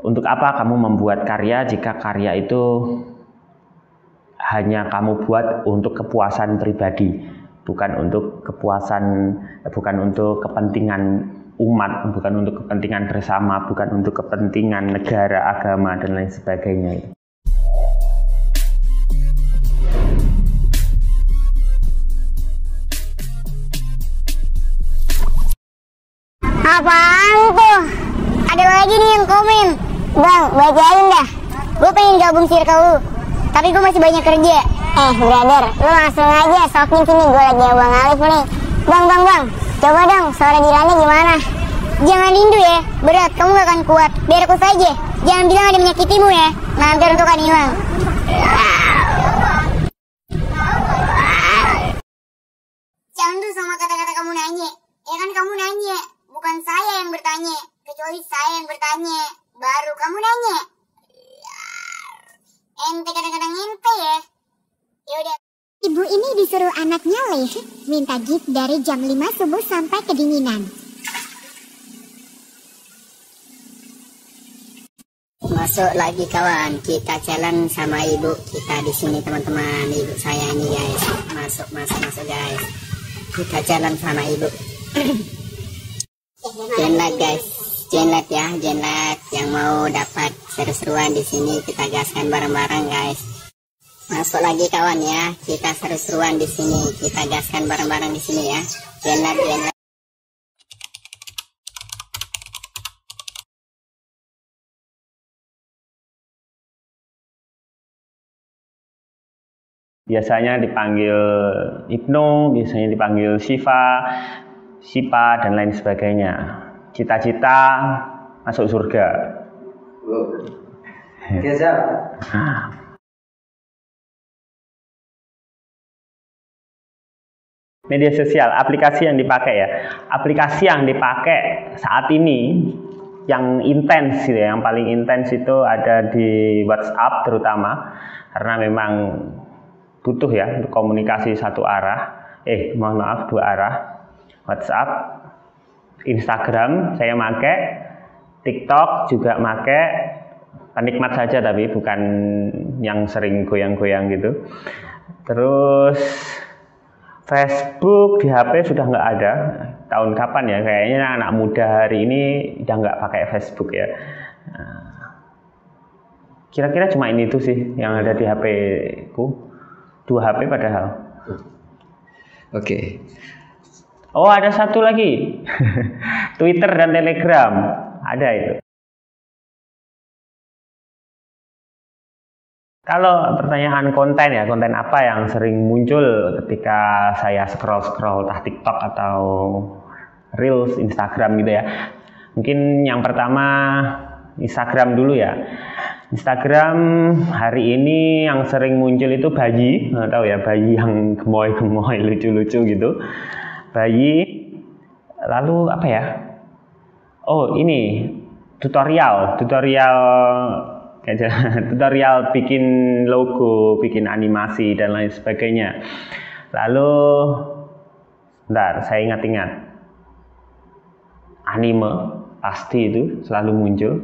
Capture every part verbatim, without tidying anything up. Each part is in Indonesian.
Untuk apa kamu membuat karya jika karya itu hanya kamu buat untuk kepuasan pribadi, bukan untuk kepuasan, bukan untuk kepentingan umat, bukan untuk kepentingan bersama, bukan untuk kepentingan negara, agama, dan lain sebagainya. Apaan tuh? Ada lagi nih yang komen. Bang, bacain dah. Gue pengen gabung circle lu, tapi gue masih banyak kerja. Eh, brother, lu langsung aja sokin sini, gue lagi abang Alif nih. Bang, bang, bang, coba dong suara Dilannya gimana? Jangan lindu ya, berat, kamu gak akan kuat. Biar aku saja, jangan bilang ada menyakitimu ya. Nanti untuk akan hilang. Candu sama kata-kata kamu nanya. Ya kan kamu nanya, bukan saya yang bertanya. Kecuali saya yang bertanya, baru kamu nanya. Ente kadang-kadang ente ya. Yaudah. Ibu ini disuruh anaknya lift, minta gift dari jam lima subuh sampai kedinginan. Masuk lagi kawan, kita jalan sama ibu kita di sini teman-teman. Ibu saya ini guys, masuk masuk masuk guys. Kita jalan sama ibu. Jenlat guys, jenlat ya, jenlat yang mau dapat seru-seruan di sini kita gaskan bareng-bareng guys. Masuk lagi kawan ya, kita seru-seruan di sini, kita gaskan bareng-bareng di sini ya. Jenlat jenlat. Biasanya dipanggil Ibnu, biasanya dipanggil Syifa, Sipa, dan lain sebagainya. Cita-cita masuk surga. Media sosial, aplikasi yang dipakai ya. Aplikasi yang dipakai saat ini yang intens gitu ya, yang paling intens itu ada di WhatsApp terutama, karena memang butuh ya untuk komunikasi satu arah. Eh, mohon maaf, dua arah. WhatsApp, Instagram saya make, TikTok juga make, penikmat saja tapi bukan yang sering goyang-goyang gitu. Terus Facebook di H P sudah nggak ada. Tahun kapan ya? Kayaknya anak muda hari ini udah nggak pakai Facebook ya. Kira-kira cuma ini tuh sih yang ada di H P ku. Dua H P padahal. Oke. Okay. Oh, ada satu lagi. Twitter dan Telegram. Ada itu. Kalau pertanyaan konten ya, konten apa yang sering muncul ketika saya scroll-scroll entah TikTok atau Reels Instagram gitu ya. Mungkin yang pertama Instagram dulu ya. Instagram hari ini yang sering muncul itu bayi, nggak tahu ya, bayi yang gemoy-gemoy, lucu-lucu gitu. Bayi, lalu apa ya? Oh ini tutorial, tutorial, tutorial bikin logo, bikin animasi dan lain sebagainya. Lalu, bentar, saya ingat-ingat, anime pasti itu selalu muncul.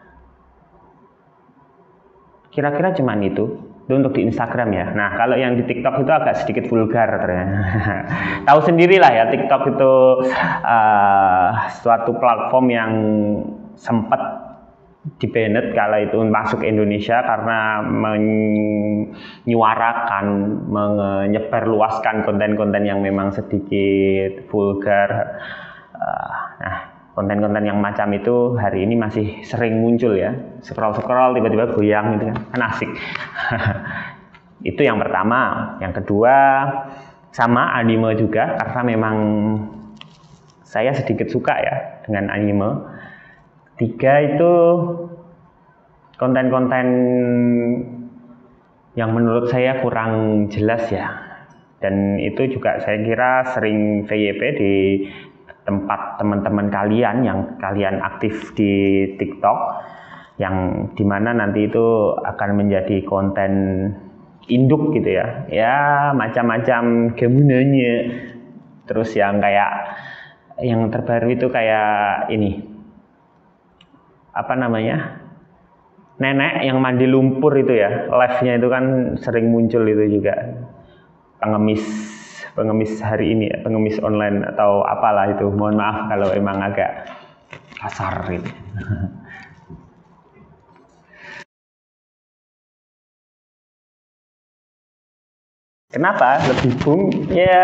Kira-kira cuman itu. Itu untuk di Instagram ya. Nah, kalau yang di TikTok itu agak sedikit vulgar ternyata. Tahu sendirilah ya, TikTok itu uh, suatu platform yang sempat di-banned kalau itu masuk Indonesia karena menyuarakan, menyebarluaskan konten-konten yang memang sedikit vulgar. Uh, nah, konten-konten yang macam itu hari ini masih sering muncul ya. Scroll-scroll tiba-tiba goyang gitu kan, kan asik. Itu yang pertama. Yang kedua sama anime juga, karena memang saya sedikit suka ya dengan anime. Tiga itu konten-konten yang menurut saya kurang jelas ya. Dan itu juga saya kira sering V Y P di tempat teman-teman kalian yang kalian aktif di TikTok, yang dimana nanti itu akan menjadi konten induk gitu ya, ya macam-macam gemunanya. Terus yang kayak yang terbaru itu kayak ini apa namanya, nenek yang mandi lumpur itu ya, live-nya itu kan sering muncul itu juga, pengemis pengemis hari ini, pengemis online atau apalah itu. Mohon maaf kalau emang agak kasar gitu. Kenapa lebih boom? Ya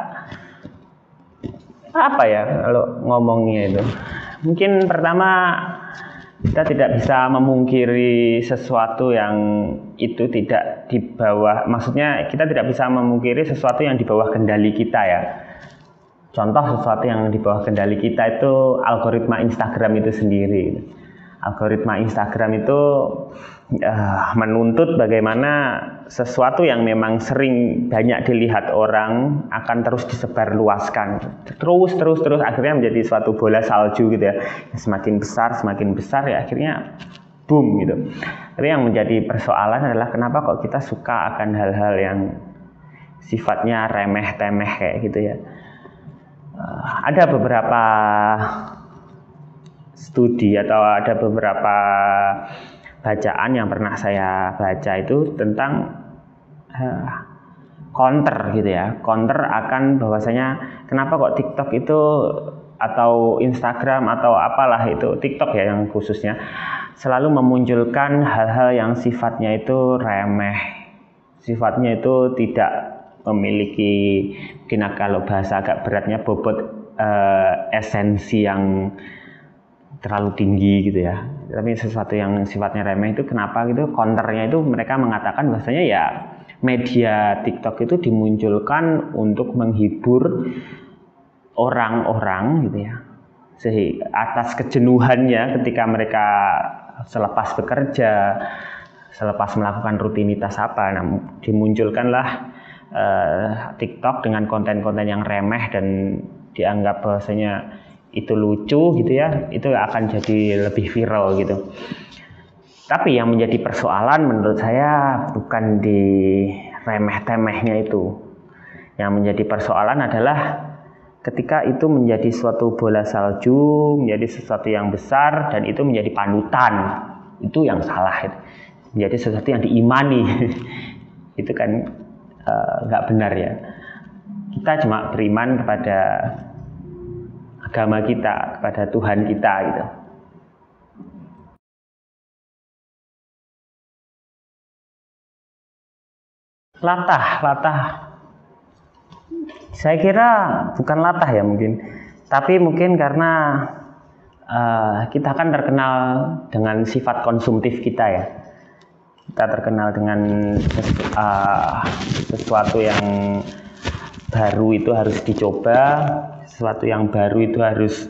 apa ya kalau ngomongnya itu? Mungkin pertama kita tidak bisa memungkiri sesuatu yang itu tidak di bawah, maksudnya kita tidak bisa memungkiri sesuatu yang di bawah kendali kita ya. Contoh sesuatu yang di bawah kendali kita itu algoritma Instagram itu sendiri. Algoritma Instagram itu uh, menuntut bagaimana sesuatu yang memang sering banyak dilihat orang akan terus disebarluaskan. Terus, terus, terus akhirnya menjadi suatu bola salju gitu ya. Semakin besar, semakin besar ya akhirnya boom gitu. Tapi yang menjadi persoalan adalah kenapa kok kita suka akan hal-hal yang sifatnya remeh-temeh kayak gitu ya. Uh, ada beberapa studi atau ada beberapa bacaan yang pernah saya baca itu tentang uh, counter gitu ya, counter akan bahwasanya kenapa kok TikTok itu atau Instagram atau apalah itu, TikTok ya yang khususnya selalu memunculkan hal-hal yang sifatnya itu remeh, sifatnya itu tidak memiliki, mungkin kalau bahasa agak beratnya bobot uh, esensi yang terlalu tinggi gitu ya. Tapi sesuatu yang sifatnya remeh itu kenapa gitu? Counternya itu mereka mengatakan bahwasanya ya media TikTok itu dimunculkan untuk menghibur orang-orang gitu ya. Sehingga atas kejenuhannya ketika mereka selepas bekerja, selepas melakukan rutinitas apa, nah, dimunculkanlah uh, TikTok dengan konten-konten yang remeh dan dianggap bahwasanya itu lucu gitu ya, itu akan jadi lebih viral gitu. Tapi yang menjadi persoalan menurut saya bukan di remeh-temehnya itu. Yang menjadi persoalan adalah ketika itu menjadi suatu bola salju, menjadi sesuatu yang besar dan itu menjadi panutan. Itu yang salah. Menjadi sesuatu yang diimani. Itu kan nggak uh, benar ya. Kita cuma beriman kepada agama kita, kepada Tuhan kita gitu. Latah, latah. Saya kira bukan latah ya mungkin, tapi mungkin karena uh, kita kan terkenal dengan sifat konsumtif kita ya. Kita terkenal dengan uh, sesuatu yang baru itu harus dicoba, sesuatu yang baru itu harus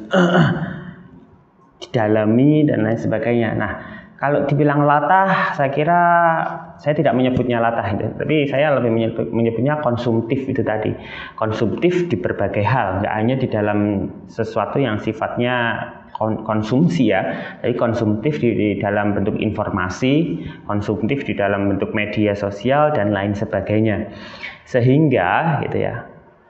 didalami dan lain sebagainya. Nah, kalau dibilang latah, saya kira saya tidak menyebutnya latah itu, tapi saya lebih menyebut, menyebutnya konsumtif itu tadi. Konsumtif di berbagai hal, nggak hanya di dalam sesuatu yang sifatnya konsumsi ya, tapi konsumtif di, di dalam bentuk informasi, konsumtif di dalam bentuk media sosial dan lain sebagainya. Sehingga gitu ya,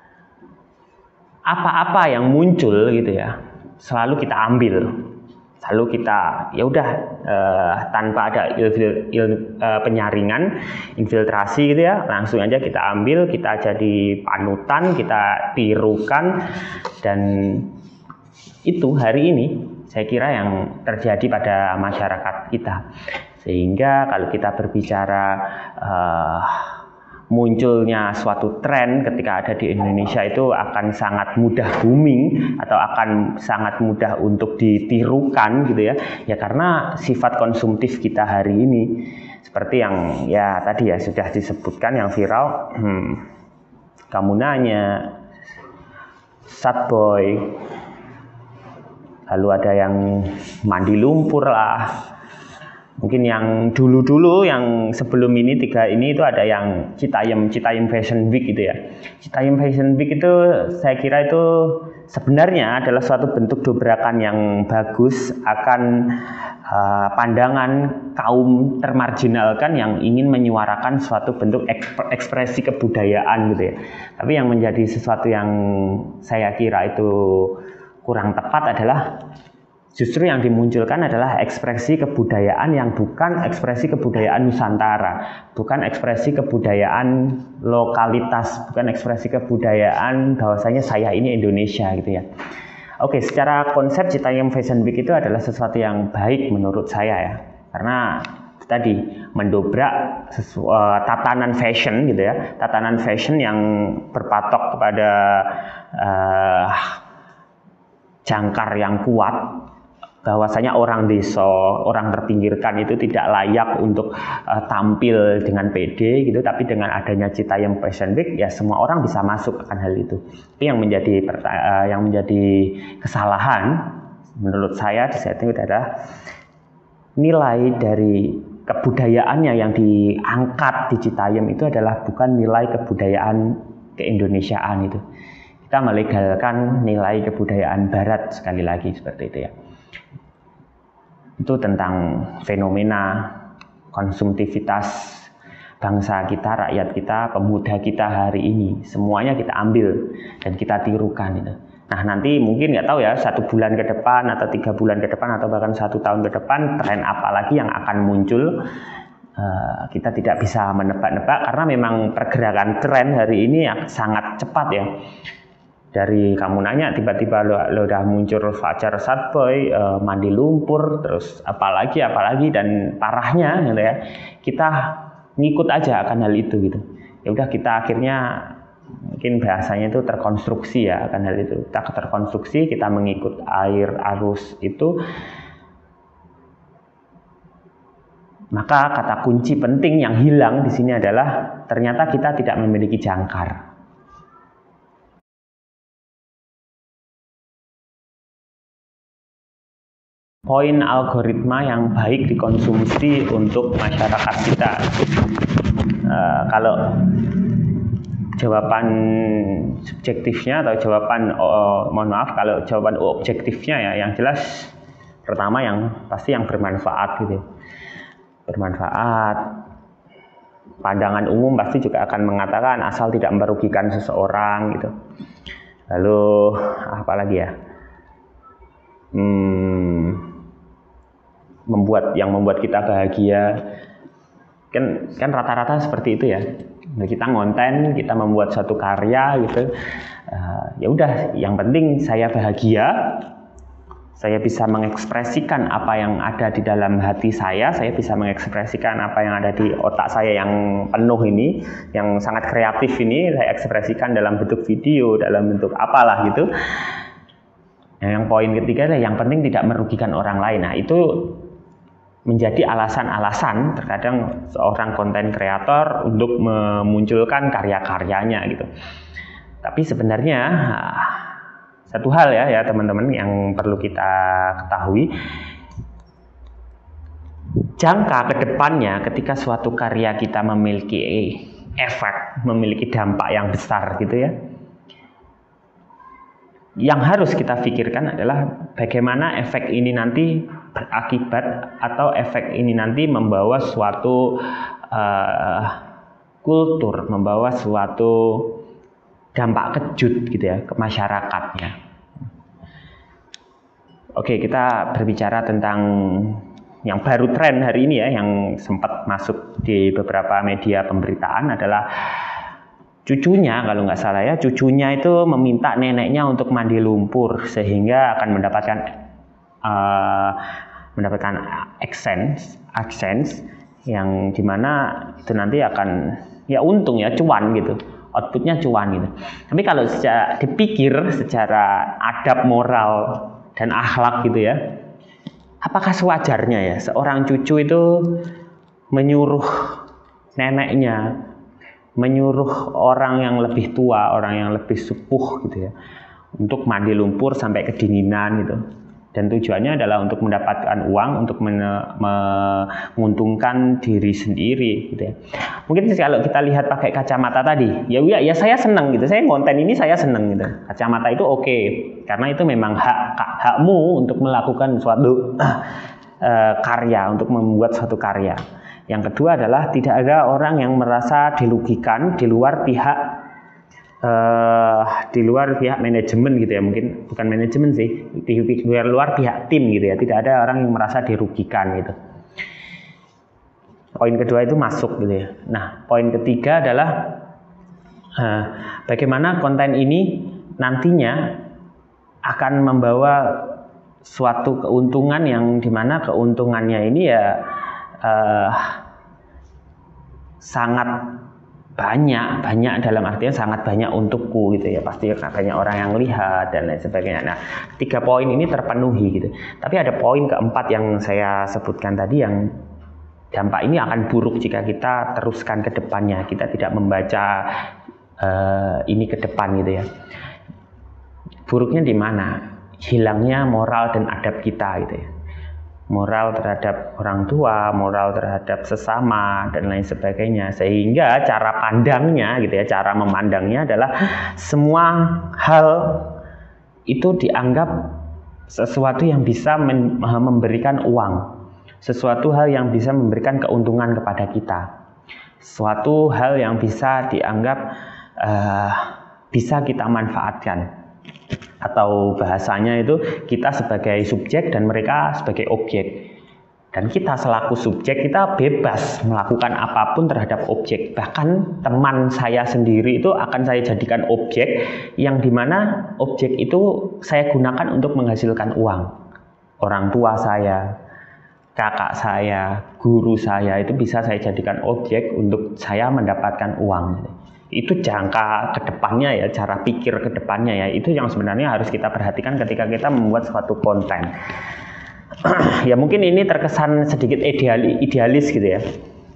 apa-apa yang muncul gitu ya, selalu kita ambil. Lalu kita ya udah eh, tanpa ada il, il, eh, penyaringan, infiltrasi gitu ya, langsung aja kita ambil, kita jadi panutan, kita tirukan, dan itu hari ini saya kira yang terjadi pada masyarakat kita. Sehingga kalau kita berbicara eh, munculnya suatu tren ketika ada di Indonesia itu akan sangat mudah booming atau akan sangat mudah untuk ditirukan gitu ya, ya karena sifat konsumtif kita hari ini seperti yang ya tadi ya sudah disebutkan yang viral, hmm, kamu nanya, sad boy, lalu ada yang mandi lumpur lah. Mungkin yang dulu-dulu, yang sebelum ini, tiga ini itu ada yang Citayam, Citayam Fashion Week gitu ya. Citayam Fashion Week itu saya kira itu sebenarnya adalah suatu bentuk dobrakan yang bagus akan uh, pandangan kaum termarginalkan yang ingin menyuarakan suatu bentuk ekspresi kebudayaan gitu ya. Tapi yang menjadi sesuatu yang saya kira itu kurang tepat adalah Justru yang dimunculkan adalah ekspresi kebudayaan yang bukan ekspresi kebudayaan Nusantara, bukan ekspresi kebudayaan lokalitas, bukan ekspresi kebudayaan bahwasanya saya ini Indonesia gitu ya. Oke, secara konsep Citayam Fashion Week itu adalah sesuatu yang baik menurut saya ya, karena tadi mendobrak sesu, uh, tatanan fashion gitu ya, tatanan fashion yang berpatok kepada uh, jangkar yang kuat, bahwasanya orang desa, orang terpinggirkan itu tidak layak untuk uh, tampil dengan pede gitu, tapi dengan adanya Citayam Fashion Week ya semua orang bisa masuk akan hal itu. Tapi yang menjadi uh, yang menjadi kesalahan menurut saya di saat itu adalah nilai dari kebudayaannya yang diangkat di Citayam itu adalah bukan nilai kebudayaan keindonesiaan itu. Kita melegalkan nilai kebudayaan barat sekali lagi seperti itu ya. Itu tentang fenomena konsumtivitas bangsa kita, rakyat kita, pemuda kita hari ini. Semuanya kita ambil dan kita tirukan itu. Nah nanti mungkin nggak tahu ya, satu bulan ke depan atau tiga bulan ke depan atau bahkan satu tahun ke depan tren apa lagi yang akan muncul, uh, kita tidak bisa menebak-nebak karena memang pergerakan tren hari ini sangat cepat ya. Dari kamu nanya tiba-tiba lo, lo udah muncul Fajar Sadboy, uh, mandi lumpur, terus apalagi apalagi dan parahnya gitu ya, kita ngikut aja akan hal itu gitu. Ya udah kita akhirnya mungkin bahasanya itu terkonstruksi ya akan hal itu. Kita terkonstruksi, kita mengikut air arus itu. Maka kata kunci penting yang hilang di sini adalah ternyata kita tidak memiliki jangkar. Poin algoritma yang baik dikonsumsi untuk masyarakat kita. Uh, kalau jawaban subjektifnya atau jawaban oh, mohon maaf kalau jawaban objektifnya ya, yang jelas pertama yang pasti yang bermanfaat gitu, bermanfaat. Pandangan umum pasti juga akan mengatakan asal tidak merugikan seseorang gitu. Lalu apa lagi ya? Hmm, membuat yang membuat kita bahagia kan kan rata-rata seperti itu ya. Kita ngonten, kita membuat suatu karya gitu, uh, ya udah yang penting saya bahagia, saya bisa mengekspresikan apa yang ada di dalam hati saya, saya bisa mengekspresikan apa yang ada di otak saya yang penuh ini, yang sangat kreatif ini, saya ekspresikan dalam bentuk video, dalam bentuk apalah gitu. Nah, yang poin ketiga adalah yang penting tidak merugikan orang lain. Nah itu menjadi alasan-alasan terkadang seorang konten kreator untuk memunculkan karya-karyanya gitu. Tapi sebenarnya satu hal ya ya teman-teman yang perlu kita ketahui, jangka ke depannya ketika suatu karya kita memiliki efek, memiliki dampak yang besar gitu ya. Yang harus kita pikirkan adalah bagaimana efek ini nanti berakibat atau efek ini nanti membawa suatu uh, kultur, membawa suatu dampak kejut gitu ya ke masyarakatnya. Oke, kita berbicara tentang yang baru tren hari ini ya, yang sempat masuk di beberapa media pemberitaan adalah cucunya, kalau nggak salah ya, cucunya itu meminta neneknya untuk mandi lumpur sehingga akan mendapatkan uh, mendapatkan AdSense, AdSense yang dimana itu nanti akan ya untung ya, cuan gitu, outputnya cuan gitu. Tapi kalau secara dipikir secara adab moral dan akhlak gitu ya, apakah sewajarnya ya seorang cucu itu menyuruh neneknya, menyuruh orang yang lebih tua, orang yang lebih sepuh gitu ya, untuk mandi lumpur sampai kedinginan gitu. Dan tujuannya adalah untuk mendapatkan uang, untuk menguntungkan diri sendiri gitu ya. Mungkin kalau kita lihat pakai kacamata tadi, ya ya, ya saya senang gitu. Saya konten ini saya senang gitu. Kacamata itu oke, okay, karena itu memang hak hakmu untuk melakukan suatu uh, karya, untuk membuat suatu karya. Yang kedua adalah tidak ada orang yang merasa dirugikan di luar pihak uh, di luar pihak manajemen gitu ya, mungkin bukan manajemen sih, di luar luar pihak tim gitu ya, tidak ada orang yang merasa dirugikan gitu. Poin kedua itu masuk gitu ya. Nah, poin ketiga adalah uh, bagaimana konten ini nantinya akan membawa suatu keuntungan yang dimana keuntungannya ini ya uh, sangat banyak, banyak dalam artian sangat banyak untukku gitu ya, pasti banyak orang yang lihat dan lain sebagainya. Nah, tiga poin ini terpenuhi gitu. Tapi ada poin keempat yang saya sebutkan tadi yang dampak ini akan buruk jika kita teruskan ke depannya, kita tidak membaca uh, ini ke depan gitu ya. Buruknya di mana? Hilangnya moral dan adab kita gitu ya. Moral terhadap orang tua, moral terhadap sesama dan lain sebagainya, sehingga cara pandangnya gitu ya, cara memandangnya adalah semua hal itu dianggap sesuatu yang bisa memberikan uang, sesuatu hal yang bisa memberikan keuntungan kepada kita, suatu hal yang bisa dianggap uh, bisa kita manfaatkan. Atau bahasanya itu kita sebagai subjek dan mereka sebagai objek. Dan kita selaku subjek kita bebas melakukan apapun terhadap objek. Bahkan teman saya sendiri itu akan saya jadikan objek yang dimana objek itu saya gunakan untuk menghasilkan uang. Orang tua saya, kakak saya, guru saya itu bisa saya jadikan objek untuk saya mendapatkan uang. Itu jangka ke depannya ya, cara pikir ke depannya ya, itu yang sebenarnya harus kita perhatikan ketika kita membuat suatu konten. Ya mungkin ini terkesan sedikit idealis, idealis gitu ya,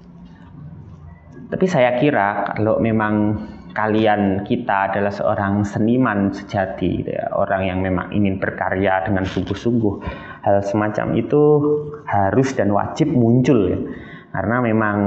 tapi saya kira kalau memang kalian, kita adalah seorang seniman sejati gitu ya, orang yang memang ingin berkarya dengan sungguh-sungguh, hal semacam itu harus dan wajib muncul ya, karena memang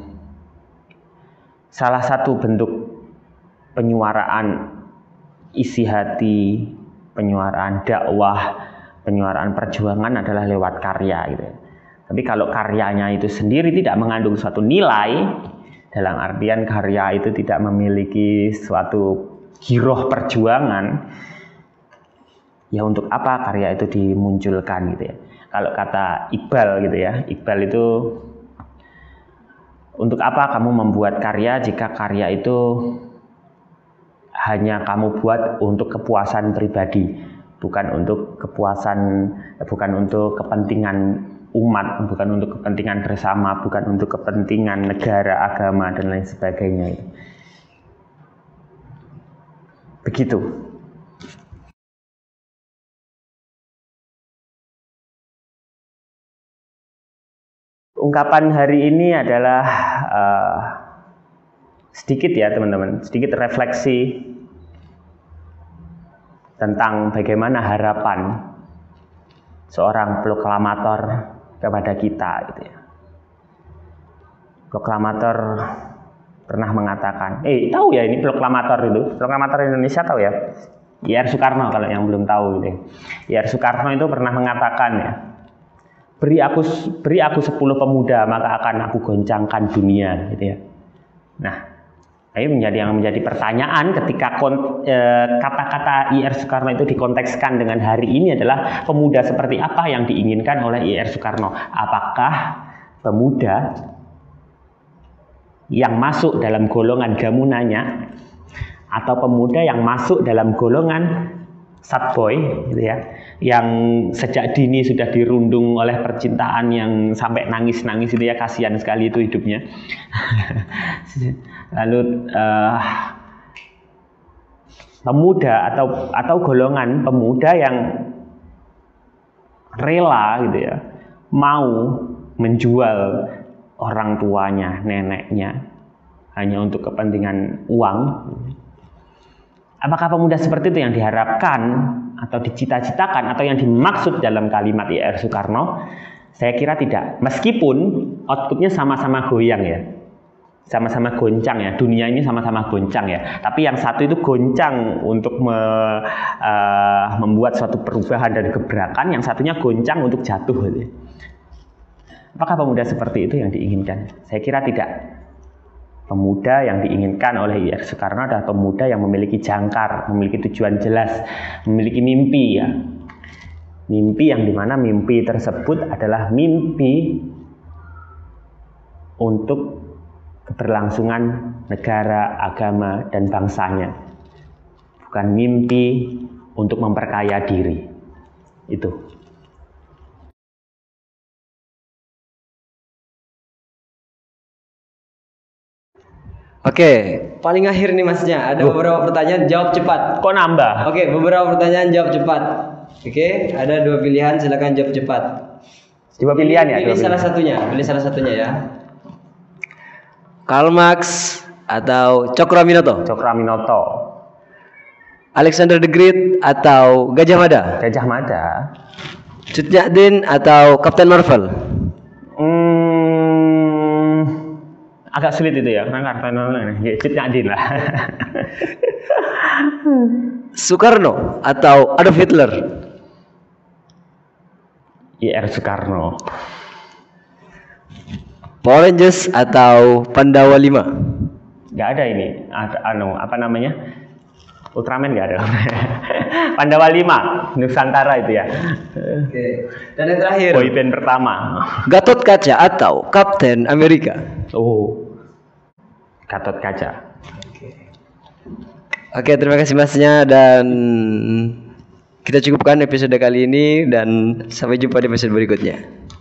salah satu bentuk penyuaraan isi hati, penyuaraan dakwah, penyuaraan perjuangan adalah lewat karya gitu. Tapi kalau karyanya itu sendiri tidak mengandung suatu nilai, dalam artian karya itu tidak memiliki suatu giroh perjuangan, ya untuk apa karya itu dimunculkan gitu ya. Kalau kata Iqbal gitu ya, Iqbal itu, untuk apa kamu membuat karya jika karya itu hanya kamu buat untuk kepuasan pribadi, bukan untuk kepuasan, bukan untuk kepentingan umat, bukan untuk kepentingan bersama, bukan untuk kepentingan negara, agama dan lain sebagainya. Begitu. Ungkapan hari ini adalah uh, sedikit ya teman-teman, sedikit refleksi tentang bagaimana harapan seorang proklamator kepada kita gitu ya. Proklamator pernah mengatakan, eh tahu ya ini proklamator itu, proklamator Indonesia tahu ya, I R Soekarno kalau yang belum tahu gitu ya. I R Soekarno itu pernah mengatakan ya, Beri aku beri aku sepuluh pemuda maka akan aku goncangkan dunia gitu ya. Nah, ini menjadi yang menjadi pertanyaan ketika kont, e, kata-kata I R Soekarno itu dikontekskan dengan hari ini adalah pemuda seperti apa yang diinginkan oleh I R Soekarno? Apakah pemuda yang masuk dalam golongan gamunanya atau pemuda yang masuk dalam golongan sad boy gitu ya, yang sejak dini sudah dirundung oleh percintaan yang sampai nangis-nangis itu ya, kasihan sekali itu hidupnya. Lalu uh, pemuda atau atau golongan pemuda yang rela gitu ya, mau menjual orang tuanya, neneknya hanya untuk kepentingan uang. Apakah pemuda seperti itu yang diharapkan atau dicita-citakan atau yang dimaksud dalam kalimat I R Soekarno? Saya kira tidak. Meskipun outputnya sama-sama goyang ya, sama-sama goncang ya. Dunia ini sama-sama goncang ya. Tapi yang satu itu goncang untuk me, uh, membuat suatu perubahan dan gebrakan, yang satunya goncang untuk jatuh. Gitu. Apakah pemuda seperti itu yang diinginkan? Saya kira tidak. Pemuda yang diinginkan oleh I R Soekarno adalah pemuda yang memiliki jangkar, memiliki tujuan jelas, memiliki mimpi ya. Mimpi yang dimana mimpi tersebut adalah mimpi untuk keberlangsungan negara, agama, dan bangsanya. Bukan mimpi untuk memperkaya diri. Itu. Oke, paling akhir nih masnya. Ada beberapa pertanyaan, jawab cepat. Kok nambah? Oke, beberapa pertanyaan jawab cepat. Oke, ada dua pilihan, silakan jawab cepat. Dua pilihan ya? Pilih dua salah pilihan. satunya, pilih salah satunya ya. Karl Marx atau Cokroaminoto? Cokroaminoto. Alexander the Great atau Gajah Mada? Gajah Mada. Cut Nyak atau Captain Marvel? Hmm, agak sulit itu ya, karena Captain Marvel ya, Cut Nyak lah. Soekarno atau Adolf Hitler? I R Soekarno. Power Rangers atau Pandawa lima? Nggak ada ini, ada, anu, apa namanya? Ultraman nggak ada. Pandawa lima, Nusantara itu ya. Oke. Dan yang terakhir, Boyband pertama. Gatot Kaca atau Kapten Amerika? Oh, Gatot Kaca. Oke, terima kasih masnya dan kita cukupkan episode kali ini dan sampai jumpa di episode berikutnya.